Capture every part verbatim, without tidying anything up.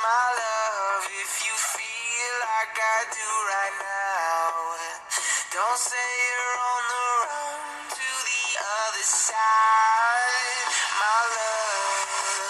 my love, if you feel like I do right now, don't say you're on the road to the other side, my love.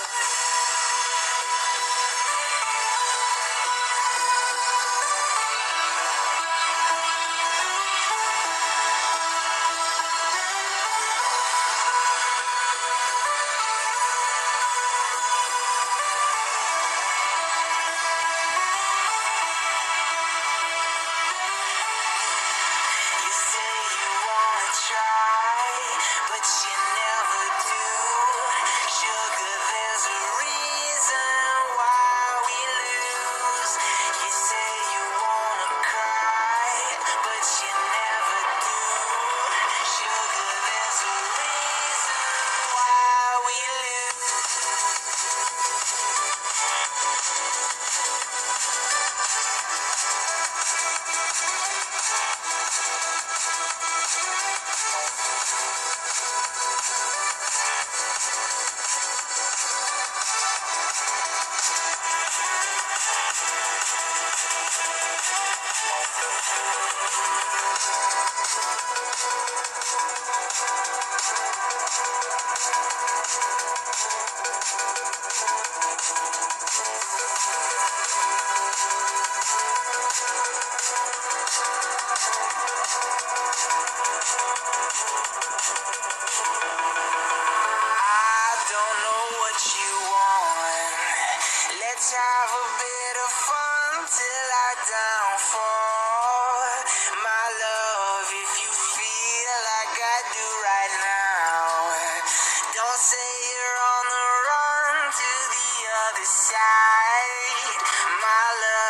Let's have a bit of fun till I downfall, my love, if you feel like I do right now, don't say you're on the run to the other side, my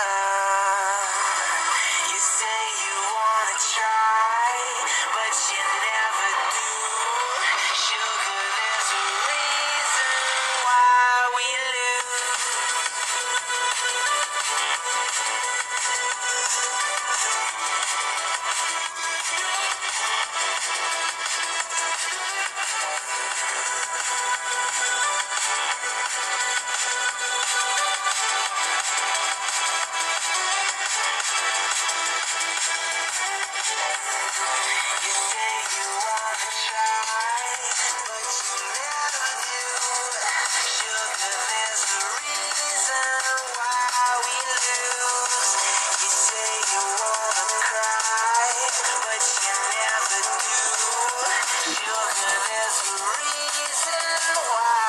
love. You say you wanna try, but you never do. Sugar, there's a reason why we lose. Sugar, there's a reason why.